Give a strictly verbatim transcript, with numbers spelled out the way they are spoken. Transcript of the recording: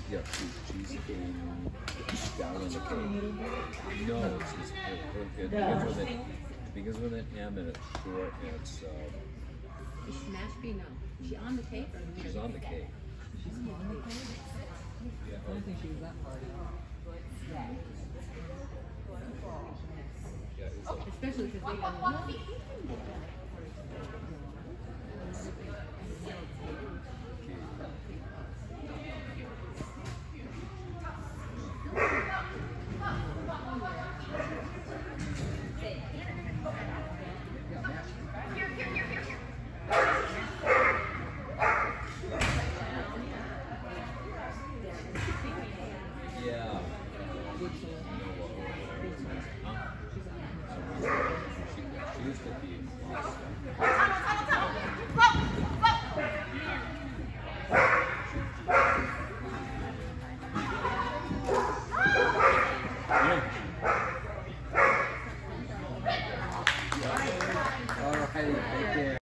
Yeah, she's, she's in down in the cave. No, it's just, it, it, it, begins with an, it begins with an M and it's short and it's, um... Is Mashpee? No. Is she on the tape? Or she's on the cave. She's on the tape. Yeah. I don't think she was that far down. Yeah, it's like, Especially because they got